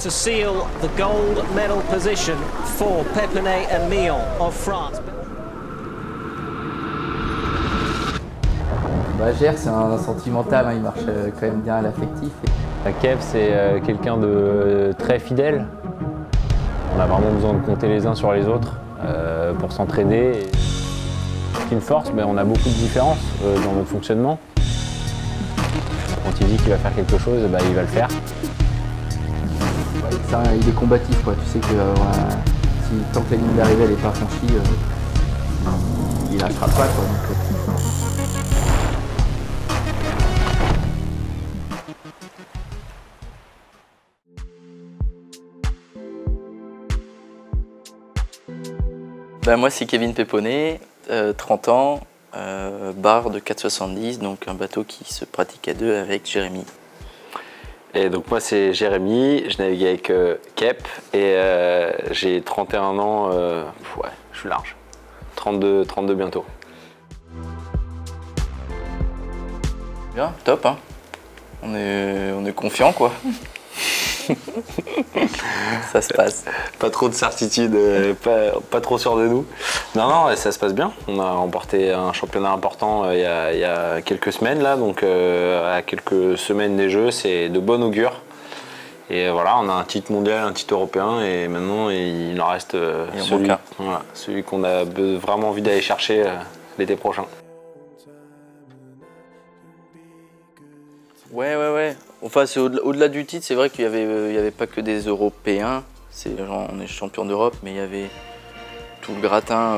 to seal the gold medal position for Pépéné and Mille of France. Gers, c'est un sentimental, hein, il marche quand même bien à l'affectif. Kev, c'est quelqu'un de très fidèle. On a vraiment besoin de compter les uns sur les autres pour s'entraider. Ce qui me force, on a beaucoup de différences dans notre fonctionnement. Quand il dit qu'il va faire quelque chose, il va le faire. Il est combatif, quoi. Tu sais que si tant que la ligne d'arrivée n'est pas franchie, il lâchera pas, quoi. Moi c'est Kevin Pépéné, 30 ans, barre de 4,70, donc un bateau qui se pratique à deux avec Jérémy. Et donc moi c'est Jérémy, je navigue avec Kep et j'ai 31 ans, ouais, je suis large, 32 bientôt. Bien, top, hein. On est confiant, quoi. Ça se passe. Pas trop de certitude, pas trop sûr de nous. Non, ça se passe bien. On a remporté un championnat important il y a quelques semaines là, donc à quelques semaines des Jeux, c'est de bon augure. Et voilà, on a un titre mondial, un titre européen, et maintenant il en reste celui qu'on a vraiment envie d'aller chercher l'été prochain. Ouais. Enfin, au-delà du titre, c'est vrai qu'il y avait pas que des Européens. On est champion d'Europe, mais il y avait tout le gratin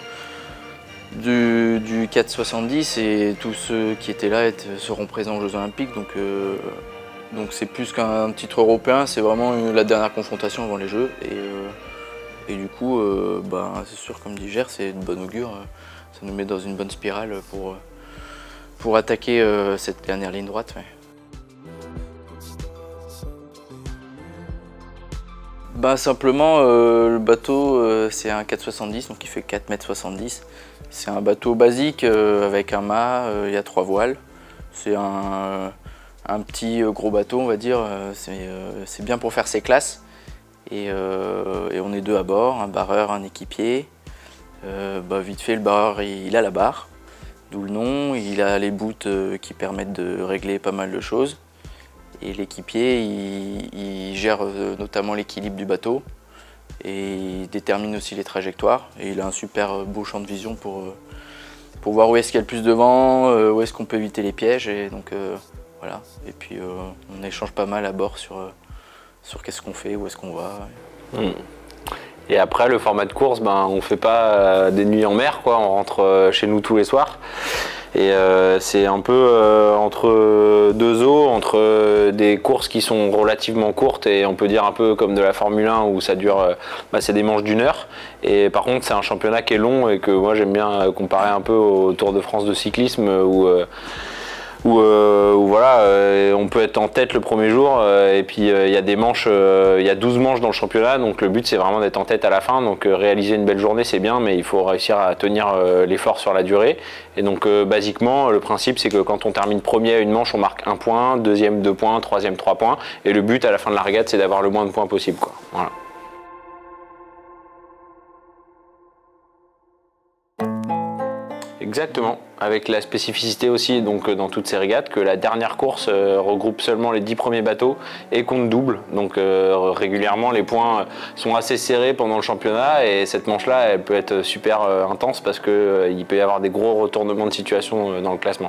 du 4,70 et tous ceux qui étaient là seront présents aux Jeux Olympiques. Donc c'est plus qu'un titre européen, c'est vraiment la dernière confrontation avant les Jeux. Et du coup, c'est sûr, comme dit Gers, c'est de bon augure. Ça nous met dans une bonne spirale pour attaquer cette dernière ligne droite. Ouais. Simplement, le bateau, c'est un 4,70, donc il fait 4,70 m. C'est un bateau basique avec un mât, il y a 3 voiles. C'est un petit gros bateau, on va dire. C'est bien pour faire ses classes. Et on est 2 à bord, un barreur, un équipier. Vite fait, le barreur, il a la barre, d'où le nom. Il a les bouts qui permettent de régler pas mal de choses. Et l'équipier, il gère notamment l'équilibre du bateau et il détermine aussi les trajectoires. Et il a un super beau champ de vision pour voir où est-ce qu'il y a le plus de vent, où est-ce qu'on peut éviter les pièges. Et donc voilà. Et puis on échange pas mal à bord sur qu'est-ce qu'on fait, où est-ce qu'on va. Et après, le format de course, on fait pas des nuits en mer, quoi. On rentre chez nous tous les soirs. Et c'est un peu entre deux eaux, entre des courses qui sont relativement courtes et on peut dire un peu comme de la Formule 1 où ça dure, c'est des manches d'1 heure. Et par contre, c'est un championnat qui est long et que moi j'aime bien comparer un peu au Tour de France de cyclisme où voilà, on peut être en tête le premier jour et puis il y a des manches, il y a 12 manches dans le championnat, donc le but c'est vraiment d'être en tête à la fin. Donc réaliser une belle journée c'est bien, mais il faut réussir à tenir l'effort sur la durée. Et donc basiquement le principe c'est que quand on termine premier à une manche, on marque 1 point, deuxième 2 points, troisième 3 points, et le but à la fin de la régate c'est d'avoir le moins de points possible, quoi. Voilà. Exactement, avec la spécificité aussi donc dans toutes ces régates que la dernière course regroupe seulement les 10 premiers bateaux et compte double. Donc régulièrement les points sont assez serrés pendant le championnat et cette manche-là elle peut être super intense parce qu'il peut y avoir des gros retournements de situation dans le classement.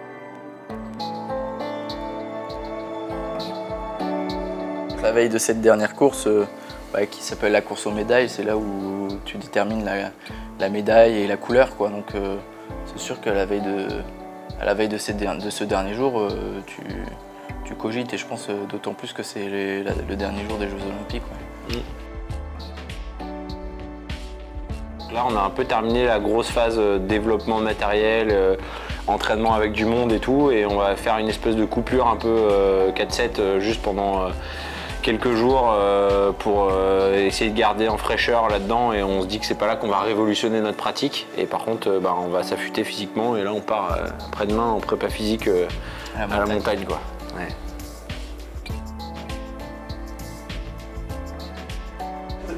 La veille de cette dernière course qui s'appelle la course aux médailles, c'est là où tu détermines la médaille et la couleur, quoi. Donc c'est sûr qu'à la veille de ce dernier jour, tu cogites et je pense d'autant plus que c'est le dernier jour des Jeux Olympiques. Ouais. Là, on a un peu terminé la grosse phase développement matériel, entraînement avec du monde et tout, et on va faire une espèce de coupure un peu 4-7 juste pendant quelques jours pour essayer de garder en fraîcheur là-dedans, et on se dit que c'est pas là qu'on va révolutionner notre pratique, et par contre on va s'affûter physiquement, et là on part après-demain en prépa physique à la montagne, quoi. Ouais.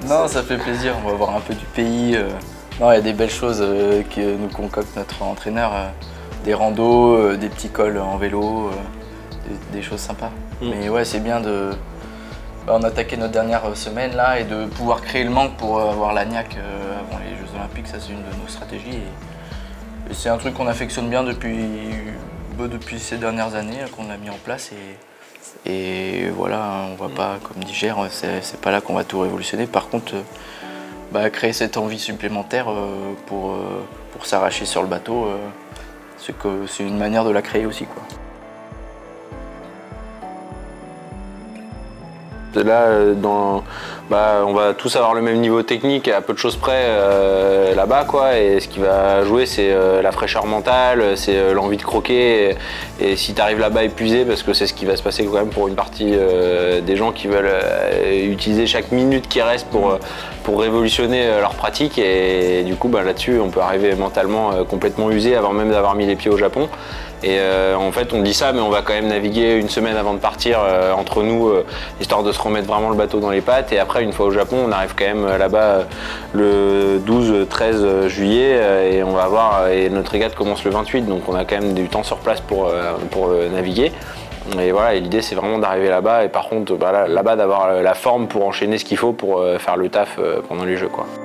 Non, ça fait plaisir, on va voir un peu du pays. Non, il y a des belles choses que nous concocte notre entraîneur. Des randos, des petits cols en vélo, des choses sympas. Mais ouais, c'est bien de... on a attaqué notre dernière semaine là et de pouvoir créer le manque pour avoir l'agnac avant les Jeux Olympiques, ça c'est une de nos stratégies. Et c'est un truc qu'on affectionne bien depuis ces dernières années qu'on a mis en place. Et voilà, on va pas, comme dit Gère, c'est pas là qu'on va tout révolutionner. Par contre, créer cette envie supplémentaire pour s'arracher sur le bateau, c'est une manière de la créer aussi, quoi. Là, on va tous avoir le même niveau technique à peu de choses près là-bas, quoi. Et ce qui va jouer, c'est la fraîcheur mentale, c'est l'envie de croquer. Et si tu arrives là-bas épuisé, parce que c'est ce qui va se passer quand même pour une partie des gens qui veulent utiliser chaque minute qui reste pour révolutionner leur pratique. Et du coup, là-dessus, on peut arriver mentalement complètement usé avant même d'avoir mis les pieds au Japon. Et en fait, on dit ça, mais on va quand même naviguer une semaine avant de partir entre nous, histoire de se remettre vraiment le bateau dans les pattes. Et après, une fois au Japon, on arrive quand même là-bas le 12-13 juillet et on va voir. Et notre régate commence le 28, donc on a quand même du temps sur place pour naviguer. Et voilà, et l'idée c'est vraiment d'arriver là-bas et par contre là-bas d'avoir la forme pour enchaîner ce qu'il faut pour faire le taf pendant les Jeux, quoi.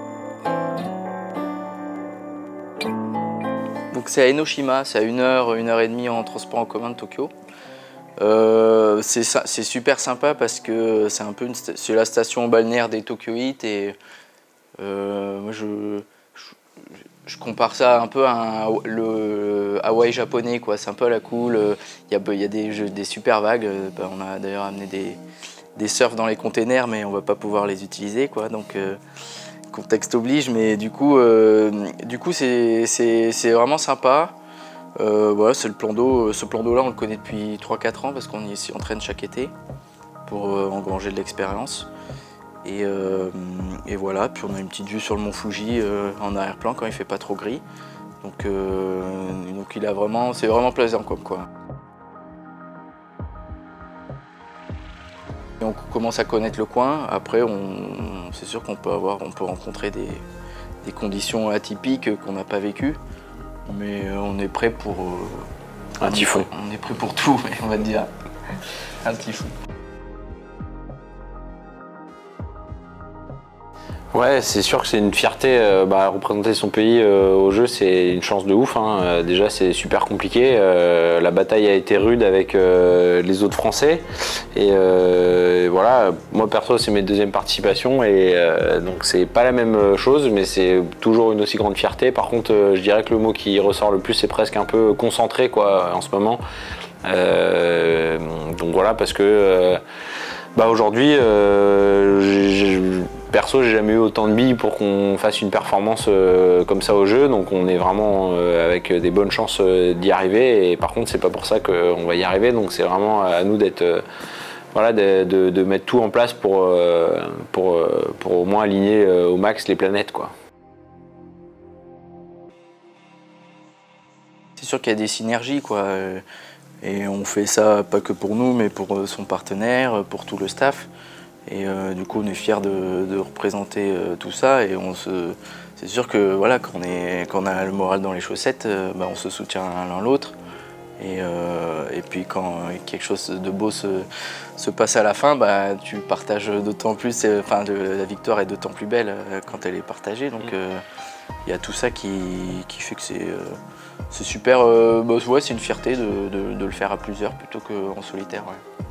Donc c'est à Enoshima, c'est à 1h30 en transport en commun de Tokyo. C'est super sympa parce que c'est la station balnéaire des Tokyoites et moi je compare ça un peu à le Hawaï japonais, quoi. C'est un peu à la cool, il y a des super vagues. On a d'ailleurs amené des surfs dans les containers mais on va pas pouvoir les utiliser, quoi. Donc contexte oblige, mais du coup c'est vraiment sympa. Voilà, c'est le plan d'eau. Ce plan d'eau là, on le connaît depuis 3-4 ans parce qu'on s'y entraîne chaque été pour engranger de l'expérience. Et voilà, puis on a une petite vue sur le mont Fuji en arrière-plan quand il fait pas trop gris. Donc c'est vraiment plaisant quoi. Et on commence à connaître le coin. Après, c'est sûr qu'on peut rencontrer des conditions atypiques qu'on n'a pas vécues. Mais on est prêt pour... un typhon. On est prêt pour tout, on va dire. Un typhon. Ouais, c'est sûr que c'est une fierté. Représenter son pays au jeu, c'est une chance de ouf, hein. Déjà, c'est super compliqué. La bataille a été rude avec les autres Français. Et voilà, moi perso, c'est mes deuxièmes participations. Et donc, c'est pas la même chose, mais c'est toujours une aussi grande fierté. Par contre, je dirais que le mot qui ressort le plus, c'est presque un peu concentré, quoi, en ce moment. Donc voilà, parce que aujourd'hui, perso, j'ai jamais eu autant de billes pour qu'on fasse une performance comme ça au jeu, donc on est vraiment avec des bonnes chances d'y arriver. Et par contre, c'est pas pour ça qu'on va y arriver, donc c'est vraiment à nous d'être, de mettre tout en place pour au moins aligner au max les planètes, quoi. C'est sûr qu'il y a des synergies, quoi. Et on fait ça pas que pour nous, mais pour son partenaire, pour tout le staff. Et du coup, on est fiers de représenter tout ça. Et c'est sûr que voilà, quand on a le moral dans les chaussettes, on se soutient l'un l'autre. Et puis quand quelque chose de beau se passe à la fin, tu partages d'autant plus. La victoire est d'autant plus belle quand elle est partagée. Donc il y a tout ça qui fait que c'est super. Ouais, c'est une fierté de le faire à plusieurs plutôt qu'en solitaire. Ouais.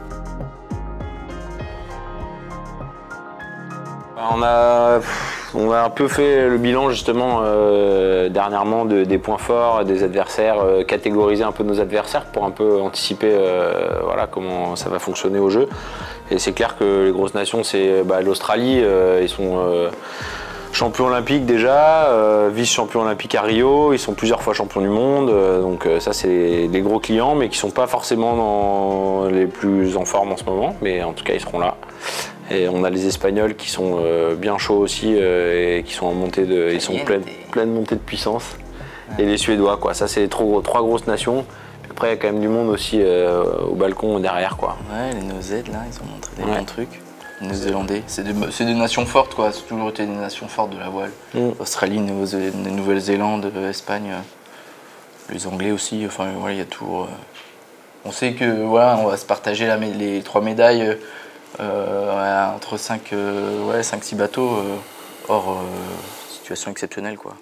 On a un peu fait le bilan justement dernièrement des points forts, des adversaires, catégoriser un peu nos adversaires pour un peu anticiper comment ça va fonctionner au jeu. Et c'est clair que les grosses nations, c'est l'Australie, ils sont champions olympiques déjà, vice-champions olympiques à Rio, ils sont plusieurs fois champions du monde, donc ça c'est des gros clients mais qui sont pas forcément dans les plus en forme en ce moment, mais en tout cas ils seront là. Et on a les Espagnols qui sont bien chauds aussi et qui sont en montée ils sont pleine montée de puissance. Ouais. Et les Suédois, quoi. Ça c'est trois grosses nations. Puis après il y a quand même du monde aussi au balcon derrière, quoi. Ouais, les Nozed là, ils ont montré des bons trucs. Néo-Zélandais. C'est des nations fortes, quoi. C'est toujours été des nations fortes de la voile. Australie, Nouvelle-Zélande, Espagne, les Anglais aussi. Enfin, voilà, il y a tout. On sait que voilà, on va se partager les 3 médailles entre 5-6 bateaux, hors situation exceptionnelle, quoi.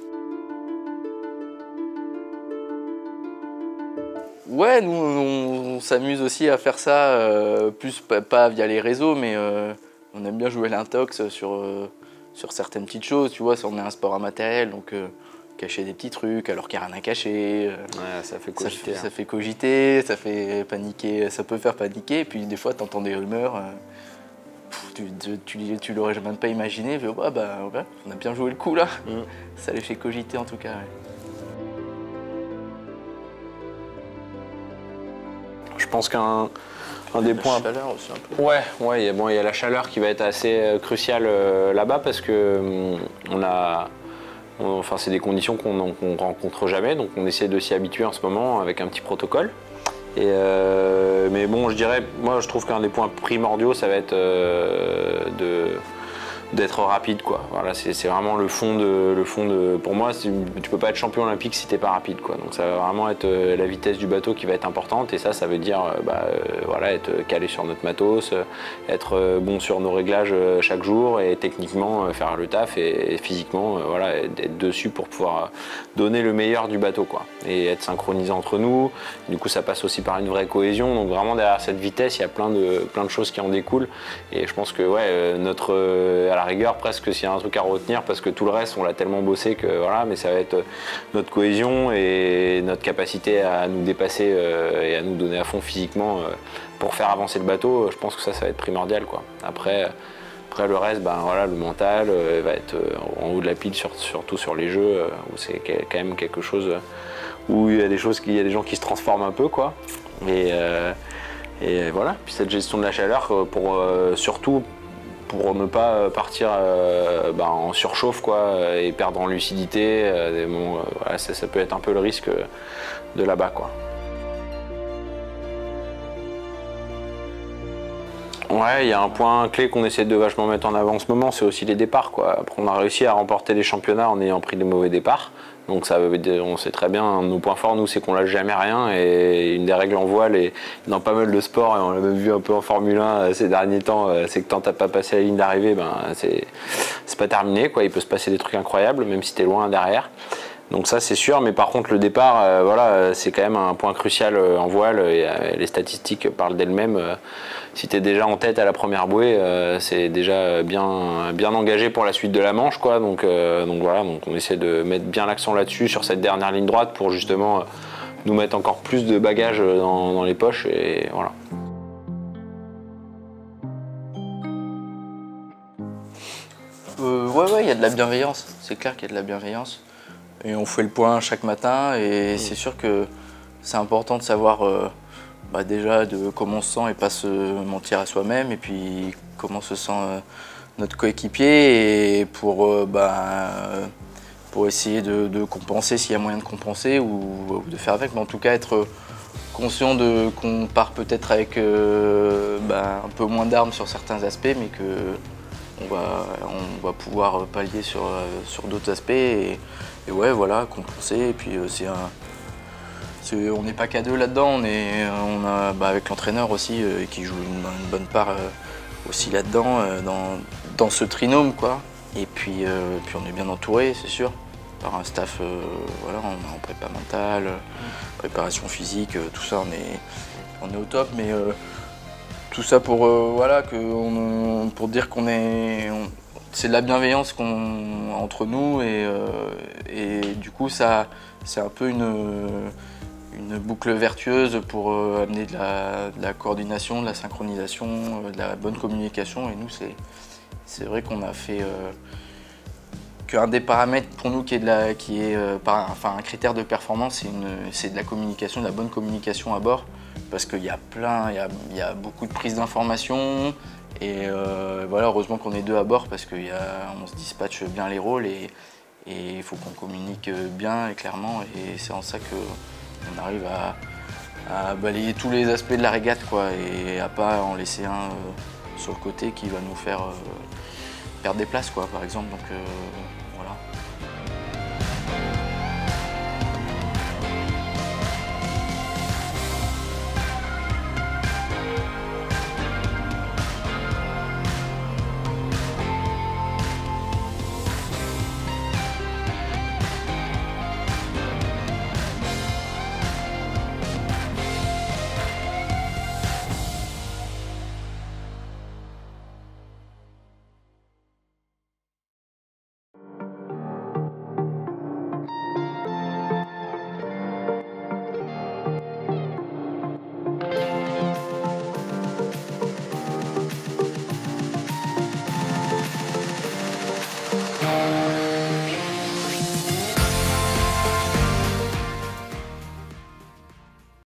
Ouais, nous on s'amuse aussi à faire ça, plus pas via les réseaux, mais on aime bien jouer à l'intox sur certaines petites choses, tu vois, si on est un sport immatériel, donc cacher des petits trucs alors qu'il n'y a rien à cacher. Ouais, ça fait cogiter. Ça fait cogiter, ça fait paniquer, ça peut faire paniquer, et puis des fois tu entends des rumeurs, tu l'aurais même pas imaginé, mais ouais, on a bien joué le coup là, ça les fait cogiter en tout cas. Ouais. Je pense qu'un des points. La chaleur aussi un peu. Ouais, il y a la chaleur qui va être assez cruciale là-bas parce que c'est des conditions qu'on rencontre jamais, donc on essaie de s'y habituer en ce moment avec un petit protocole. Mais bon, moi je trouve qu'un des points primordiaux, ça va être d'être rapide, quoi. Voilà, c'est vraiment le fond de. Pour moi, tu peux pas être champion olympique si t'es pas rapide, quoi. Donc ça va vraiment être la vitesse du bateau qui va être importante, et ça veut dire voilà, être calé sur notre matos, être bon sur nos réglages chaque jour, et techniquement faire le taf, et physiquement voilà, être dessus pour pouvoir donner le meilleur du bateau, quoi. Et être synchronisé entre nous. Du coup, ça passe aussi par une vraie cohésion. Donc vraiment derrière cette vitesse, il y a plein de choses qui en découlent. Et je pense que à la rigueur, presque s'il y a un truc à retenir, parce que tout le reste on l'a tellement bossé que voilà, mais ça va être notre cohésion et notre capacité à nous dépasser et à nous donner à fond physiquement pour faire avancer le bateau. Je pense que ça va être primordial, quoi. Après le reste, voilà, le mental va être en haut de la pile, surtout sur les jeux où c'est quand même quelque chose où il y a des gens qui se transforment un peu, quoi. Et voilà, puis cette gestion de la chaleur surtout pour ne pas partir en surchauffe, quoi, et perdre en lucidité. Voilà, ça peut être un peu le risque de là-bas, quoi. Ouais, il y a un point clé qu'on essaie de vachement mettre en avant en ce moment, c'est aussi les départs, quoi. Après, on a réussi à remporter les championnats en ayant pris des mauvais départs. Donc on sait très bien, nos points forts, nous, c'est qu'on lâche jamais rien. Et une des règles en voile et dans pas mal de sports, et on l'a même vu un peu en Formule 1 ces derniers temps, c'est que tant t'as pas passé la ligne d'arrivée, c'est pas terminé, quoi. Il peut se passer des trucs incroyables, même si t'es loin derrière. Donc ça, c'est sûr, mais par contre le départ, voilà, c'est quand même un point crucial en voile, et les statistiques parlent d'elles-mêmes. Si tu es déjà en tête à la première bouée, c'est déjà bien engagé pour la suite de la manche, quoi. Donc voilà, donc on essaie de mettre bien l'accent là-dessus, sur cette dernière ligne droite, pour justement nous mettre encore plus de bagages dans les poches, et voilà. Ouais, il y a de la bienveillance, c'est clair qu'il y a de la bienveillance. Et on fait le point chaque matin, et c'est sûr que c'est important de savoir déjà de comment on se sent et pas se mentir à soi-même, et puis comment se sent notre coéquipier, et pour essayer de compenser s'il y a moyen de compenser, ou de faire avec, mais en tout cas être conscient qu'on part peut-être avec un peu moins d'armes sur certains aspects, mais qu'on va pouvoir pallier sur d'autres aspects, et ouais, voilà, compenser. Et puis on n'est pas qu'à deux là-dedans, on a avec l'entraîneur aussi qui joue une bonne part aussi là-dedans, dans ce trinôme, quoi. Et puis on est bien entouré, c'est sûr, par un staff, voilà, on est en prépa mentale, préparation physique, tout ça, on est au top, mais tout ça pour pour dire c'est de la bienveillance entre nous, et du coup ça c'est un peu une boucle vertueuse pour amener de la coordination, de la synchronisation, de la bonne communication. Et nous c'est vrai qu'on a fait qu'un des paramètres pour nous qui est un critère de performance, c'est de la communication, de la bonne communication à bord, parce qu'il y a beaucoup de prises d'informations. Et voilà, heureusement qu'on est deux à bord, parce qu'on se dispatche bien les rôles, et il faut qu'on communique bien et clairement, et c'est en ça qu'on arrive à balayer tous les aspects de la régate, quoi, et à pas en laisser un sur le côté qui va nous faire perdre des places, quoi, par exemple. Donc